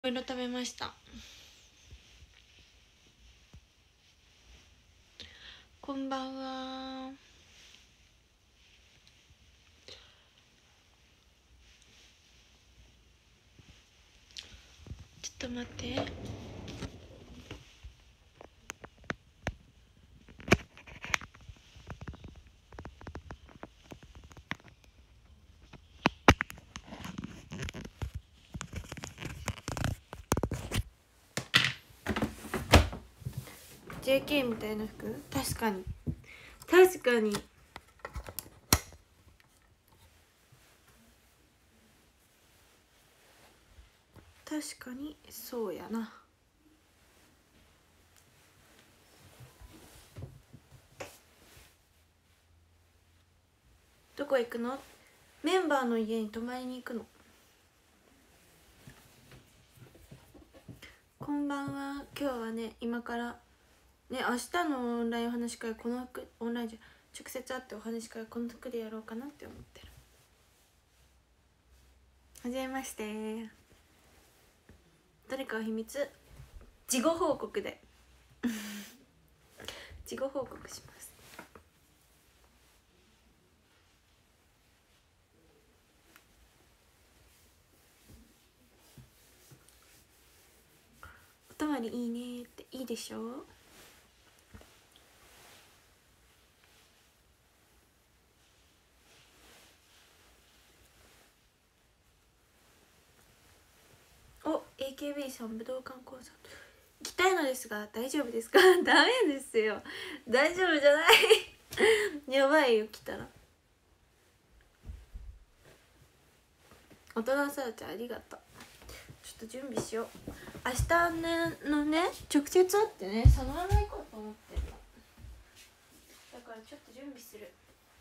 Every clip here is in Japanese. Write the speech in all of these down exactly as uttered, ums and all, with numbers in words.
いろいろ食べました。こんばんは。ちょっと待って。ジェーケー みたいな服、確かに確かに確かにそうやな。どこ行くの？メンバーの家に泊まりに行くの。こんばんは。今日はね、今からね、明日のオンラインお話し会、この服、オンラインじゃ直接会ってお話し会、この服でやろうかなって思ってる。はじめまして。誰かは秘密。事後報告で事後報告します。お泊まりいいねって。いいでしょ。お エーケービー さん武道館コンサート行きたいのですが大丈夫ですか？ダメですよ、大丈夫じゃないやばいよ、来たら。大人さらちゃんありがとう。ちょっと準備しよう。明日ねのね、直接会ってね、そのまま行こうと思ってるの。だからちょっと準備する。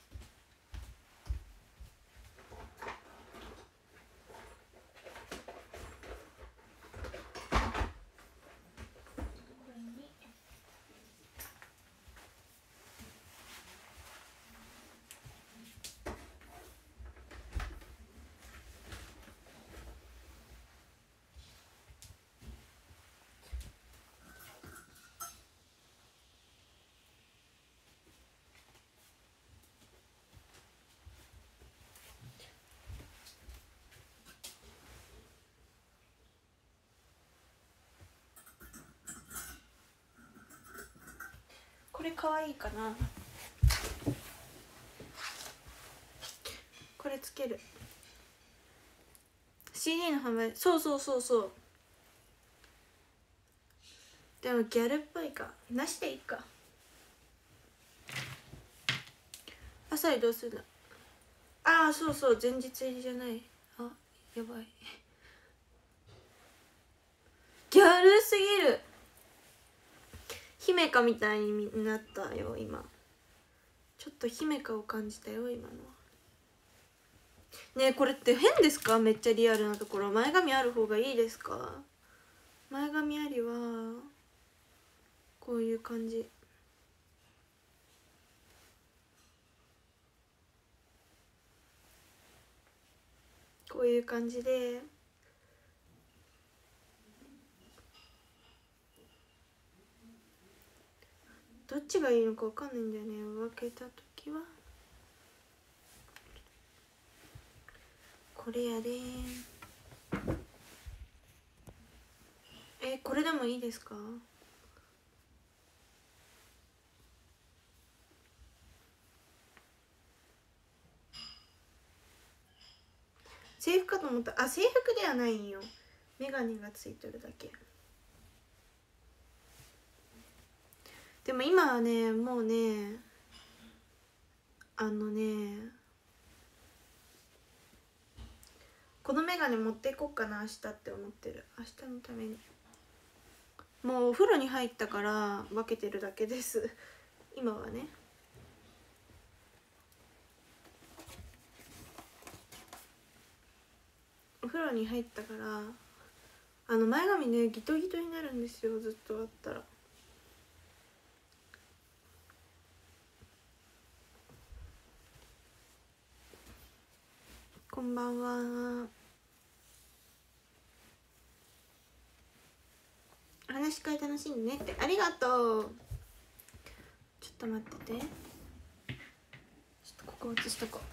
これかわいいかな。これつける。 シーディー の販売、そうそうそうそう。でもギャルっぽいかなしでいいか。朝移動するの。ああそうそう、前日入りじゃない。あ、やばいギャルすぎる。姫香みたいになったよ今。ちょっと姫香を感じたよ今のは。ねえ、これって変ですか？めっちゃリアルなところ。前髪ある方がいいですか？前髪ありはこういう感じ。こういう感じで、どっちがいいのか分かんないんだよね。分けた時はこれやでー。え、これでもいいですか？制服かと思った。あ、制服ではないんよ。メガネがついてるだけ。でも今はね、もうね、あのね、このメガネ持っていこうかな明日って思ってる。明日のために。もうお風呂に入ったから分けてるだけです今はね。お風呂に入ったから、あの前髪ねギトギトになるんですよ、ずっとあったら。こんばんは。 話し会楽しんでねって。ありがとう。ちょっと待ってて、ちょっとここ映しとこう。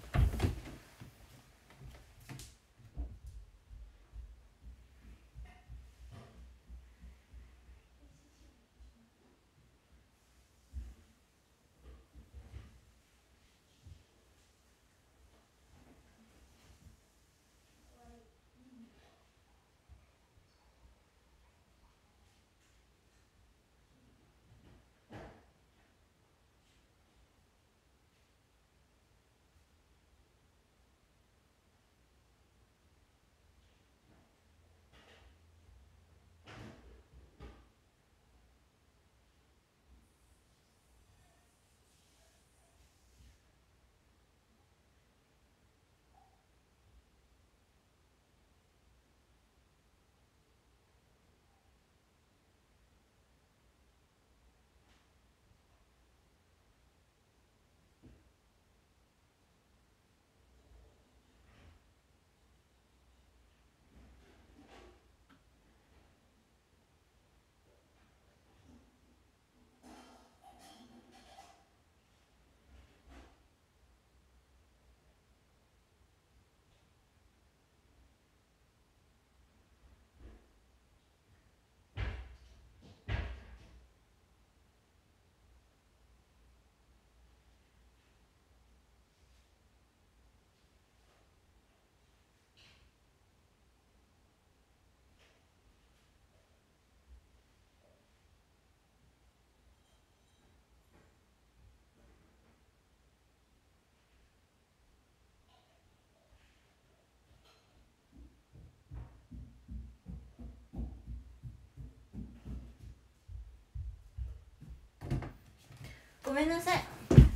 ごめんなさい。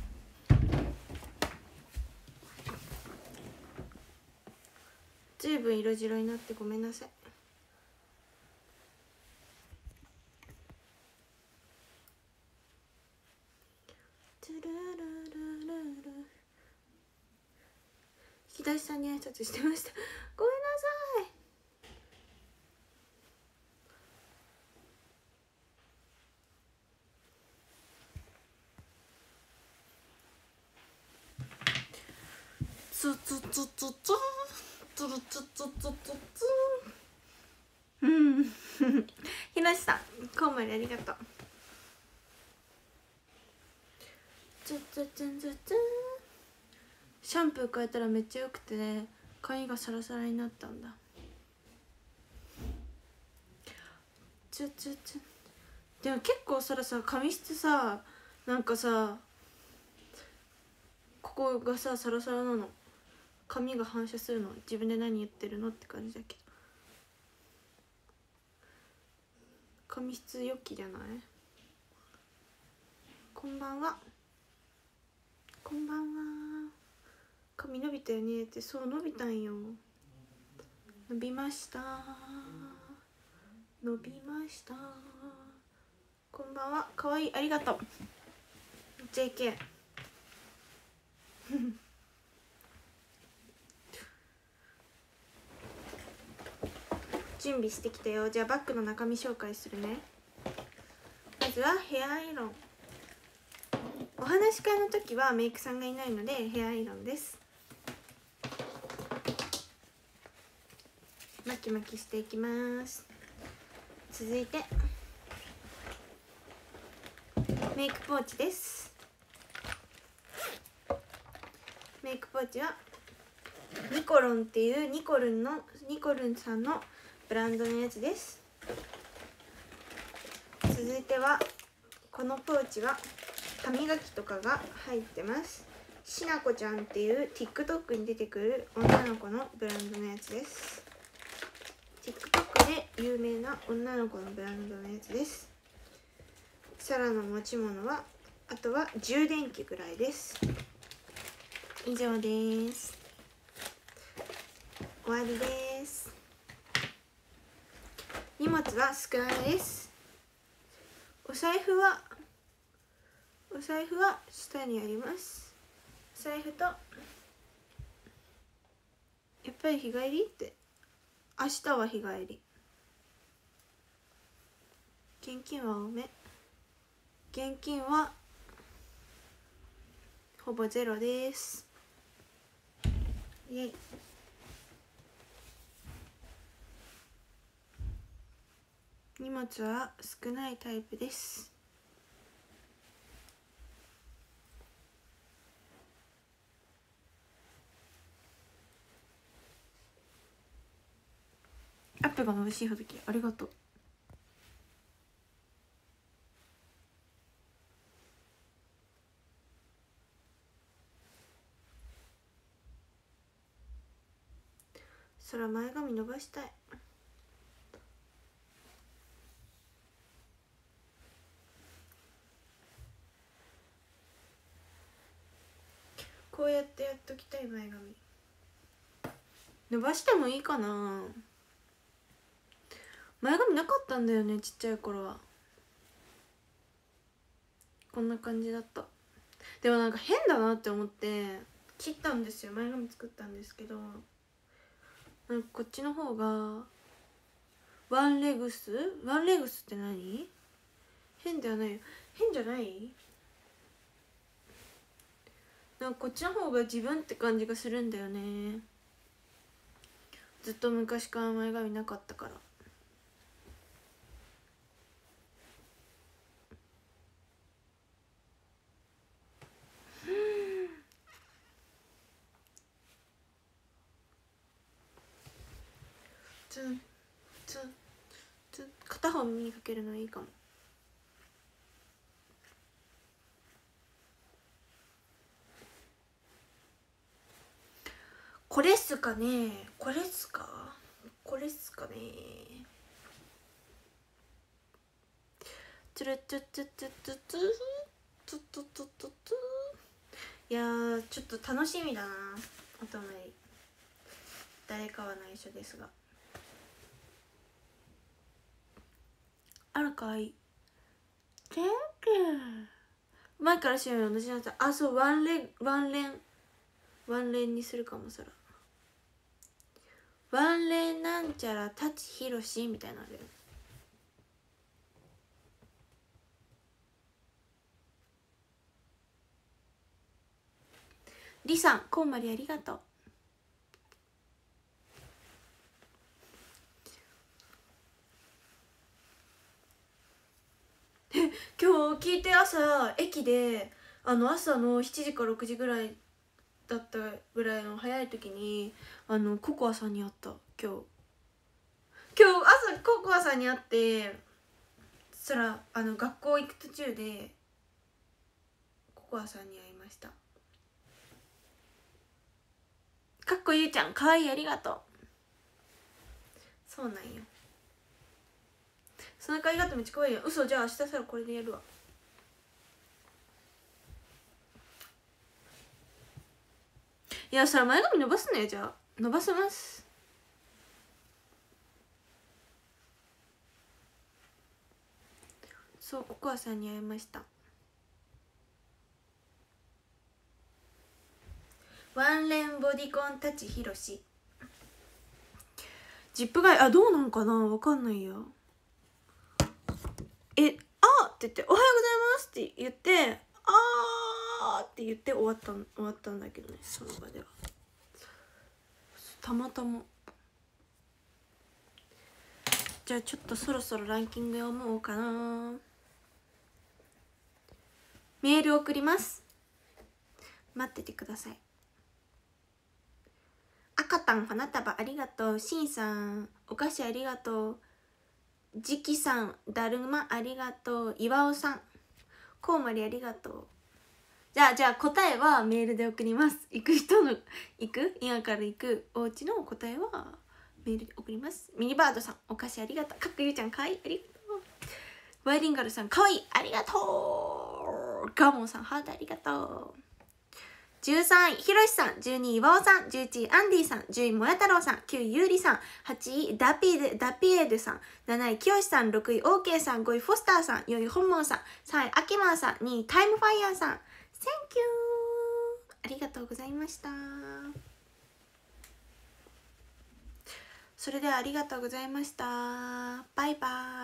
ずいぶん色白になってごめんなさい。引き出しさんに挨拶してました。ごめんなさい。ツツツツツツルツツツツツ。うんひろしさんコウモリありがとう。ツツツツツ。シャンプー変えたらめっちゃよくてね、髪がサラサラになったんだ。ツツツ。でも結構それさ、髪質さ、なんかさ、ここがさサラサラなの。髪が反射するの。自分で何言ってるのって感じだけど、髪質良きじゃない？こんばんは。こんばんは。髪伸びたよねって。そう伸びたんよ。伸びました。伸びました。こんばんは。かわいい、ありがとう。ジェーケー 準備してきたよ。じゃあバッグの中身紹介するね。まずはヘアアイロン。お話し会の時はメイクさんがいないのでヘアアイロンです。巻き巻きしていきます。続いてメイクポーチです。メイクポーチはニコロンっていうニコルンのニコルンさんのブランドのやつです。続いてはこのポーチは歯磨きとかが入ってます。しなこちゃんっていう TikTok に出てくる女の子のブランドのやつです。 TikTok で有名な女の子のブランドのやつです。サラの持ち物はあとは充電器ぐらいです。以上です。終わりです。荷物は少なめです。お財布はお財布は下にあります。お財布とやっぱり日帰りって、明日は日帰り。 現金は多め。現金はほぼゼロです。イエイ。荷物は少ないタイプです。アップが眩しいほどきありがとう。そら前髪伸ばしたい。こうやってやっときたい。前髪伸ばしてもいいかな。前髪なかったんだよね、ちっちゃい頃は。こんな感じだった。でもなんか変だなって思って切ったんですよ。前髪作ったんですけど、なんかこっちの方がワンレグスワンレグスって何？変ではないよ。変じゃない？なんかこっちの方が自分って感じがするんだよね。ずっと昔から前髪なかったから。ツンツンツン。片方耳にかけるのいいかも。これっすかね。これっすかこれっすかね。つるつるつるつるつるつるつるつるつるつる。いやーちょっと楽しみだな。お泊まり誰かは内緒ですがあるかい。 Thank you。 前から知らない同じなんだ。あ、そう、ワンレンワンレンワンレンにするかも。そらワンレンなんちゃら舘ひろしみたいなのある。りさん、こんまりありがとう。今日聞いて、朝駅であの朝のしちじかろくじぐらいだったぐらいの早い時にあのココアさんに会った。今日今日朝ココアさんに会って、そしたらあの学校行く途中でココアさんに会いました。かっこゆうちゃんかわいい、ありがとう。そうなんよ。そのかわいがとめっちゃかわいいよ。嘘。じゃあ明日さらこれでやるわ。いや、そら前髪伸ばすね。じゃあ伸ばせます。そう、ココアさんに会いました。ワンレンボディコン舘ひろし。ジップガイ、あ、どうなんかな、わかんないや。え、あーって言って「おはようございます」って言って「あー」って言って終わった終わったんだけどね、その場では。たまたま。じゃあちょっとそろそろランキング読もうかな。メール送ります。待っててください。赤たん花束ありがとう。しんさんお菓子ありがとう。じきさんだるまありがとう。岩尾さんこうまりありがとう。じゃあじゃあ答えはメールで送ります。行く人の行く今から行くお家の答えはメールで送ります。ミニバードさんお菓子ありがとう。かっこゆうちゃんかわいい、ありがとう。ワイリンガルさんかわいい、ありがとう。ガモンさんハートありがとう。じゅうさんいひろしさん、じゅうにい岩尾さん、じゅういちいアンディさん、じゅういもや太郎さん、きゅういゆうりさん、はちいダピーデダピエードさん、なないきよしさん、ろくいオーケーさん、ごいフォスターさん、よんい本門さん、さんいアキマーさん、にいタイムファイヤーさん。Thank you。 ありがとうございました。それではありがとうございました。バイバーイ。